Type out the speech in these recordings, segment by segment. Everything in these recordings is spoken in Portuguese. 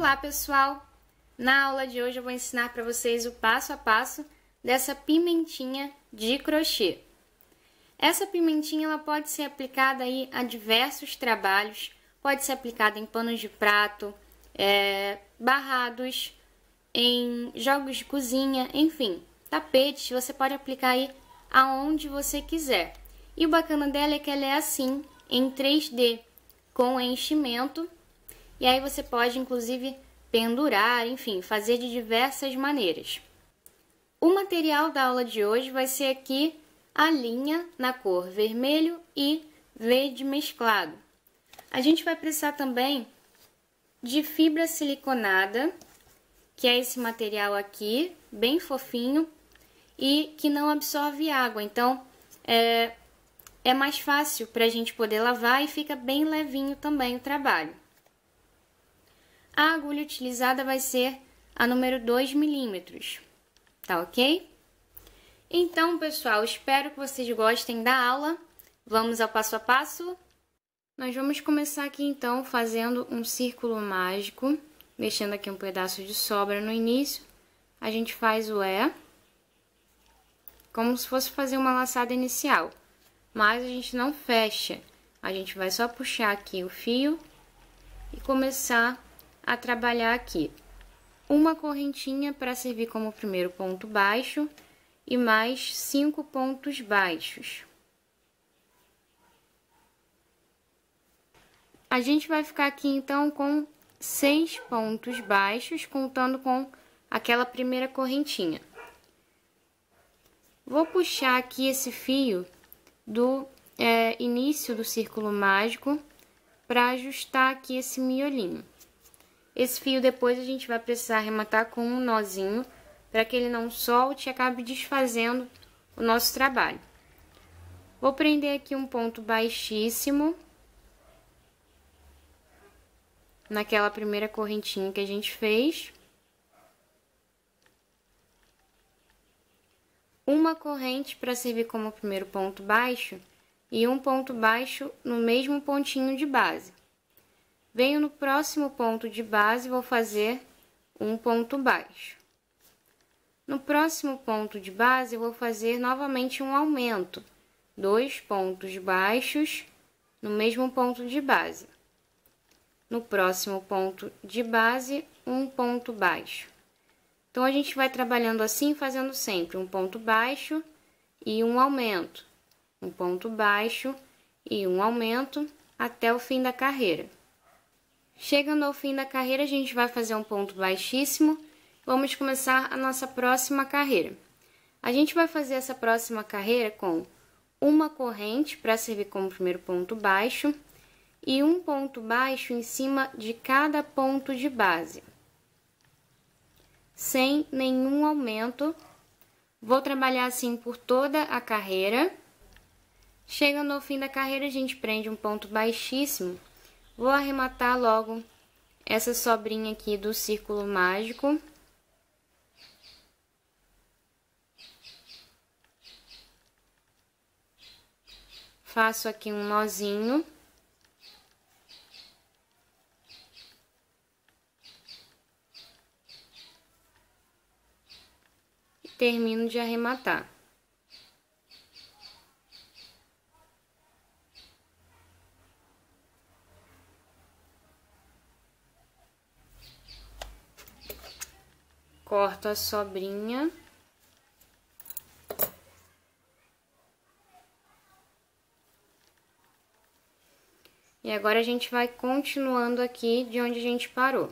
Olá, pessoal! Na aula de hoje eu vou ensinar para vocês o passo a passo dessa pimentinha de crochê. Essa pimentinha ela pode ser aplicada aí a diversos trabalhos, pode ser aplicada em panos de prato, barrados, em jogos de cozinha, enfim, tapetes, você pode aplicar aí aonde você quiser. E o bacana dela é que ela é assim, em 3D, com enchimento. E aí você pode, inclusive, pendurar, enfim, fazer de diversas maneiras. O material da aula de hoje vai ser aqui a linha na cor vermelho e verde mesclado. A gente vai precisar também de fibra siliconada, que é esse material aqui, bem fofinho e que não absorve água. Então, é mais fácil para a gente poder lavar e fica bem levinho também o trabalho. A agulha utilizada vai ser a número 2 milímetros, tá ok? Então, pessoal, espero que vocês gostem da aula. Vamos ao passo a passo? Nós vamos começar aqui, então, fazendo um círculo mágico, deixando aqui um pedaço de sobra no início. A gente faz o E, como se fosse fazer uma laçada inicial, mas a gente não fecha. A gente vai só puxar aqui o fio e começar a trabalhar aqui uma correntinha para servir como primeiro ponto baixo e mais 5 pontos baixos. A gente vai ficar aqui então com 6 pontos baixos, contando com aquela primeira correntinha. Vou puxar aqui esse fio do início do círculo mágico para ajustar aqui esse miolinho. Esse fio depois a gente vai precisar arrematar com um nozinho para que ele não solte e acabe desfazendo o nosso trabalho. Vou prender aqui um ponto baixíssimo naquela primeira correntinha que a gente fez. Uma corrente para servir como primeiro ponto baixo e um ponto baixo no mesmo pontinho de base. Venho no próximo ponto de base e vou fazer um ponto baixo. No próximo ponto de base, eu vou fazer novamente um aumento. 2 pontos baixos no mesmo ponto de base. No próximo ponto de base, um ponto baixo. Então, a gente vai trabalhando assim, fazendo sempre um ponto baixo e um aumento. Um ponto baixo e um aumento até o fim da carreira. Chegando ao fim da carreira, a gente vai fazer um ponto baixíssimo. Vamos começar a nossa próxima carreira. A gente vai fazer essa próxima carreira com uma corrente para servir como primeiro ponto baixo e um ponto baixo em cima de cada ponto de base, sem nenhum aumento. Vou trabalhar assim por toda a carreira. Chegando ao fim da carreira, a gente prende um ponto baixíssimo. Vou arrematar logo essa sobrinha aqui do círculo mágico. Faço aqui um nozinho. E termino de arrematar. Corto a sobrinha. E agora a gente vai continuando aqui de onde a gente parou.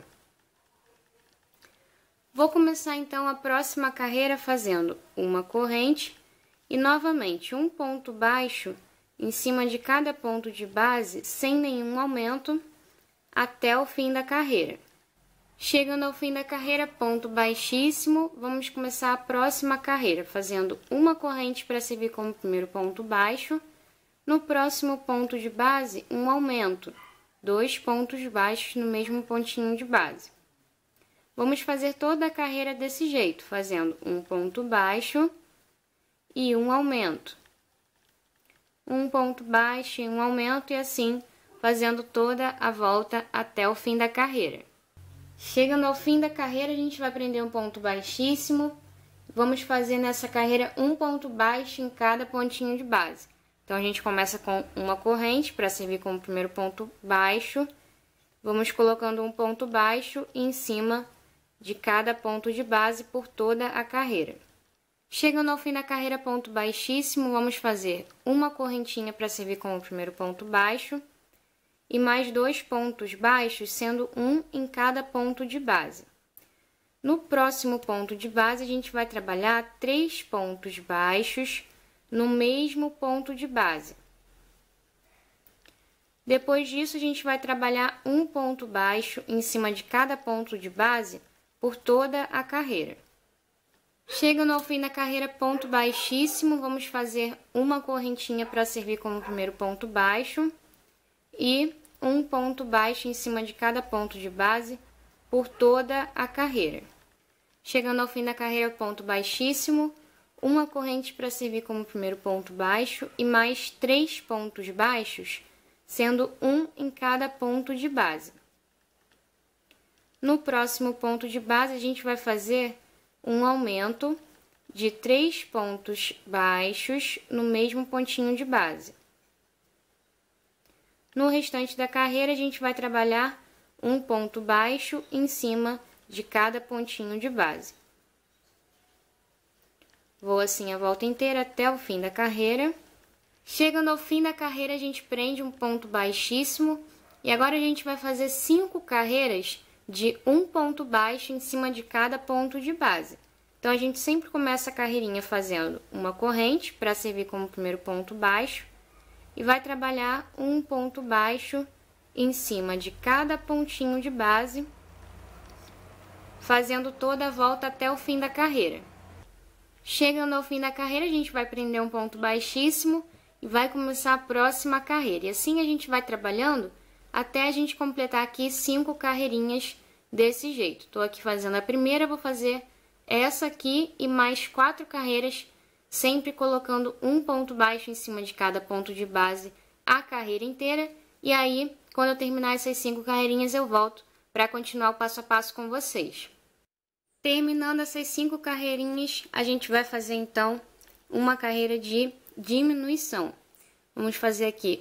Vou começar então a próxima carreira fazendo uma corrente e novamente um ponto baixo em cima de cada ponto de base sem nenhum aumento até o fim da carreira. Chegando ao fim da carreira, ponto baixíssimo, vamos começar a próxima carreira, fazendo uma corrente para servir como primeiro ponto baixo. No próximo ponto de base, um aumento, 2 pontos baixos no mesmo pontinho de base. Vamos fazer toda a carreira desse jeito, fazendo um ponto baixo e um aumento. Um ponto baixo e um aumento, e assim fazendo toda a volta até o fim da carreira. Chegando ao fim da carreira, a gente vai prender um ponto baixíssimo. Vamos fazer nessa carreira um ponto baixo em cada pontinho de base. Então, a gente começa com uma corrente para servir como primeiro ponto baixo. Vamos colocando um ponto baixo em cima de cada ponto de base por toda a carreira. Chegando ao fim da carreira, ponto baixíssimo, vamos fazer uma correntinha para servir como primeiro ponto baixo e mais 2 pontos baixos, sendo um em cada ponto de base. No próximo ponto de base, a gente vai trabalhar 3 pontos baixos no mesmo ponto de base. Depois disso, a gente vai trabalhar um ponto baixo em cima de cada ponto de base por toda a carreira. Chegando ao fim da carreira, ponto baixíssimo, vamos fazer uma correntinha para servir como primeiro ponto baixo e um ponto baixo em cima de cada ponto de base por toda a carreira. Chegando ao fim da carreira, ponto baixíssimo, uma corrente para servir como primeiro ponto baixo e mais 3 pontos baixos, sendo um em cada ponto de base. No próximo ponto de base, a gente vai fazer um aumento de 3 pontos baixos no mesmo pontinho de base. No restante da carreira, a gente vai trabalhar um ponto baixo em cima de cada pontinho de base. Vou assim a volta inteira até o fim da carreira. Chegando ao fim da carreira, a gente prende um ponto baixíssimo e agora a gente vai fazer 5 carreiras de um ponto baixo em cima de cada ponto de base. Então, a gente sempre começa a carreirinha fazendo uma corrente para servir como primeiro ponto baixo e vai trabalhar um ponto baixo em cima de cada pontinho de base, fazendo toda a volta até o fim da carreira. Chegando ao fim da carreira, a gente vai prender um ponto baixíssimo e vai começar a próxima carreira. E assim a gente vai trabalhando até a gente completar aqui 5 carreirinhas desse jeito. Estou aqui fazendo a primeira, vou fazer essa aqui e mais 4 carreiras, sempre colocando um ponto baixo em cima de cada ponto de base a carreira inteira. E aí, quando eu terminar essas 5 carreirinhas, eu volto para continuar o passo a passo com vocês. Terminando essas 5 carreirinhas, a gente vai fazer então uma carreira de diminuição. Vamos fazer aqui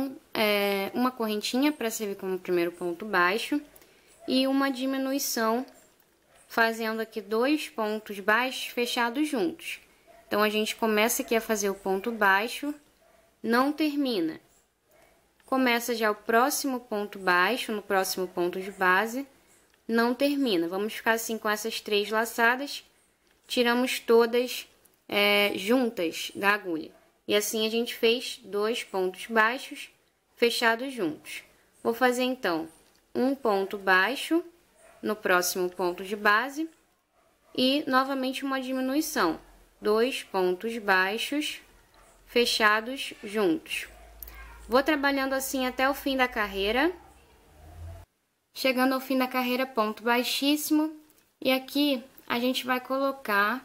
uma correntinha para servir como primeiro ponto baixo e uma diminuição, fazendo aqui 2 pontos baixos fechados juntos. Então, a gente começa aqui a fazer o ponto baixo, não termina. Começa já o próximo ponto baixo, no próximo ponto de base, não termina. Vamos ficar assim com essas 3 laçadas, tiramos todas juntas da agulha. E assim a gente fez 2 pontos baixos fechados juntos. Vou fazer então um ponto baixo no próximo ponto de base e novamente uma diminuição, 2 pontos baixos fechados juntos. Vou trabalhando assim até o fim da carreira. Chegando ao fim da carreira, ponto baixíssimo, e aqui a gente vai colocar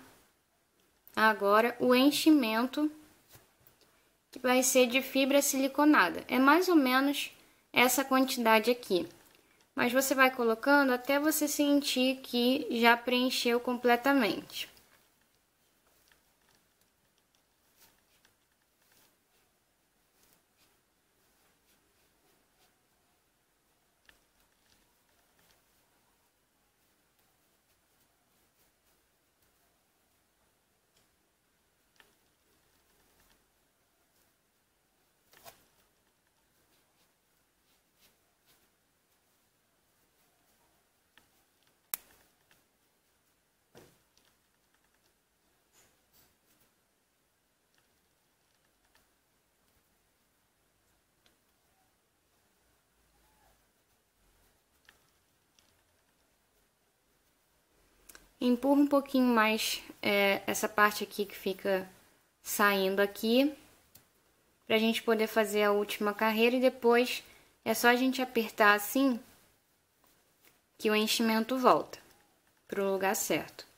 agora o enchimento, que vai ser de fibra siliconada. É mais ou menos essa quantidade aqui, mas você vai colocando até você sentir que já preencheu completamente. Empurra um pouquinho mais essa parte aqui que fica saindo aqui, pra gente poder fazer a última carreira e depois é só a gente apertar assim que o enchimento volta pro lugar certo.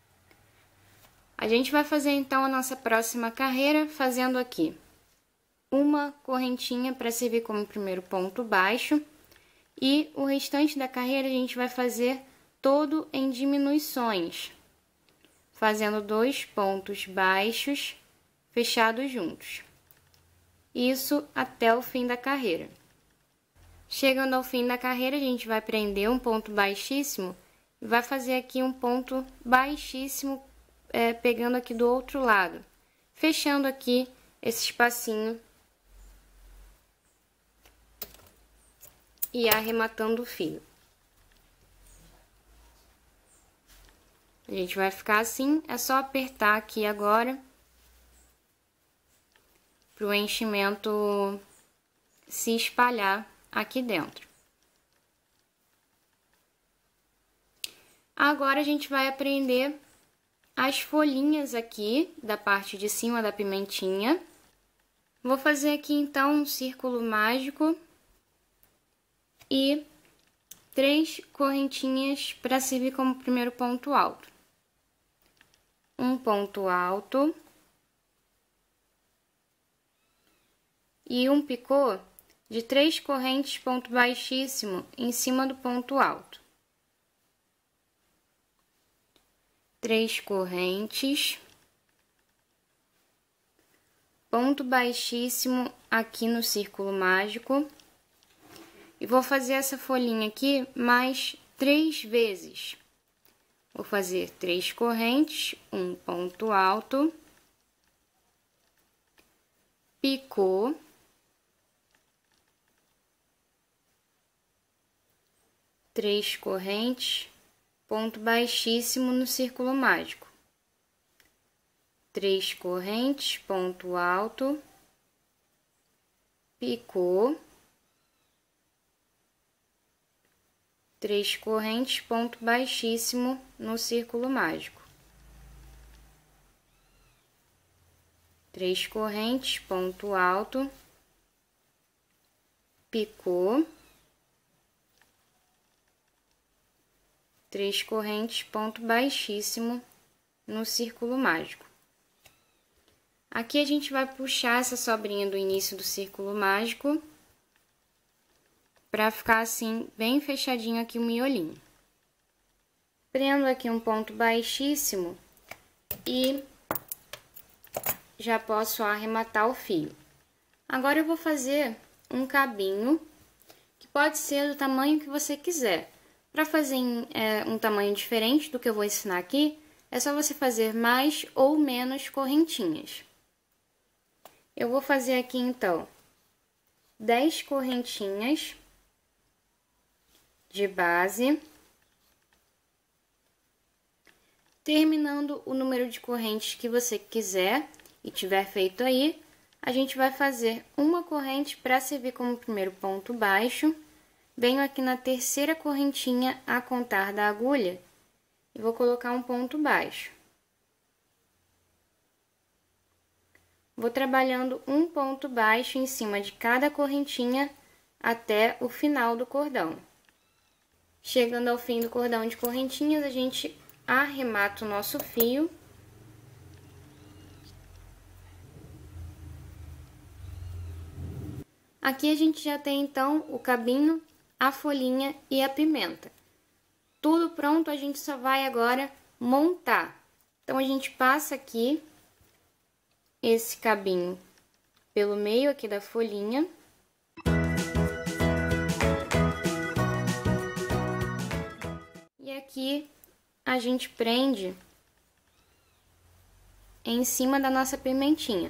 A gente vai fazer então a nossa próxima carreira fazendo aqui uma correntinha para servir como primeiro ponto baixo. E o restante da carreira a gente vai fazer todo em diminuições, fazendo 2 pontos baixos fechados juntos. Isso até o fim da carreira. Chegando ao fim da carreira, a gente vai prender um ponto baixíssimo e vai fazer aqui um ponto baixíssimo, pegando aqui do outro lado, fechando aqui esse espacinho e arrematando o fio. A gente vai ficar assim, é só apertar aqui agora para o enchimento se espalhar aqui dentro. Agora a gente vai prender as folhinhas aqui da parte de cima da pimentinha. Vou fazer aqui então um círculo mágico e 3 correntinhas para servir como primeiro ponto alto. Um ponto alto e um picô de 3 correntes ponto baixíssimo em cima do ponto alto. 3 correntes, ponto baixíssimo aqui no círculo mágico. E vou fazer essa folhinha aqui mais 3 vezes. Vou fazer 3 correntes, um ponto alto, picô, três correntes, ponto baixíssimo no círculo mágico, 3 correntes, ponto alto, picô, 3 correntes, ponto baixíssimo no círculo mágico, 3 correntes, ponto alto, picô, 3 correntes, ponto baixíssimo no círculo mágico. Aqui a gente vai puxar essa sobrinha do início do círculo mágico para ficar assim, bem fechadinho aqui o miolinho. Prendo aqui um ponto baixíssimo e já posso arrematar o fio. Agora eu vou fazer um cabinho, que pode ser do tamanho que você quiser. Para fazer um tamanho diferente do que eu vou ensinar aqui, é só você fazer mais ou menos correntinhas. Eu vou fazer aqui, então, 10 correntinhas de base, terminando o número de correntes que você quiser e tiver feito aí, a gente vai fazer uma corrente para servir como primeiro ponto baixo. Venho aqui na terceira correntinha a contar da agulha e vou colocar um ponto baixo. Vou trabalhando um ponto baixo em cima de cada correntinha até o final do cordão. Chegando ao fim do cordão de correntinhas, a gente arremata o nosso fio. Aqui a gente já tem, então, o cabinho, a folhinha e a pimenta. Tudo pronto, a gente só vai agora montar. Então, a gente passa aqui esse cabinho pelo meio aqui da folhinha. E aqui a gente prende em cima da nossa pimentinha.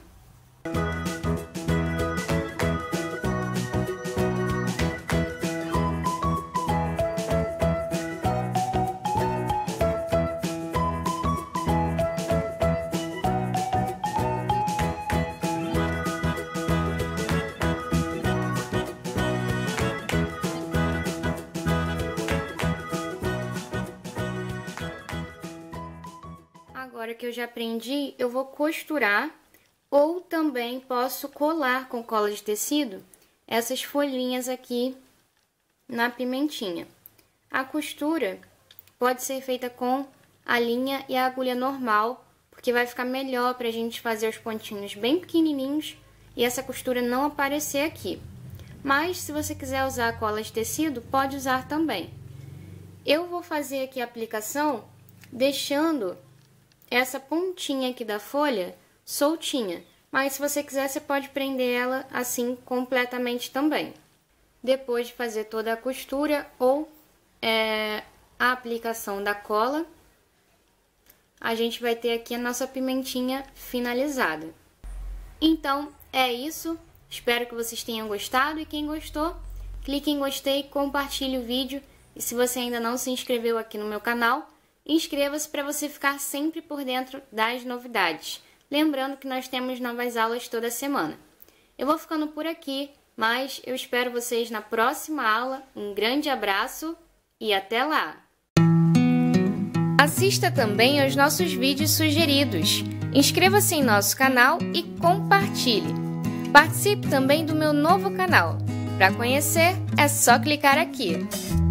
Agora que eu já prendi, eu vou costurar ou também posso colar com cola de tecido essas folhinhas aqui na pimentinha. A costura pode ser feita com a linha e a agulha normal, porque vai ficar melhor pra gente fazer os pontinhos bem pequenininhos e essa costura não aparecer aqui. Mas se você quiser usar a cola de tecido, pode usar também. Eu vou fazer aqui a aplicação deixando essa pontinha aqui da folha soltinha, mas se você quiser, você pode prender ela assim completamente também. Depois de fazer toda a costura ou a aplicação da cola, a gente vai ter aqui a nossa pimentinha finalizada. Então, é isso. Espero que vocês tenham gostado e quem gostou, clique em gostei, compartilhe o vídeo e se você ainda não se inscreveu aqui no meu canal, inscreva-se para você ficar sempre por dentro das novidades. Lembrando que nós temos novas aulas toda semana. Eu vou ficando por aqui, mas eu espero vocês na próxima aula. Um grande abraço e até lá! Assista também aos nossos vídeos sugeridos. Inscreva-se em nosso canal e compartilhe. Participe também do meu novo canal. Para conhecer, é só clicar aqui.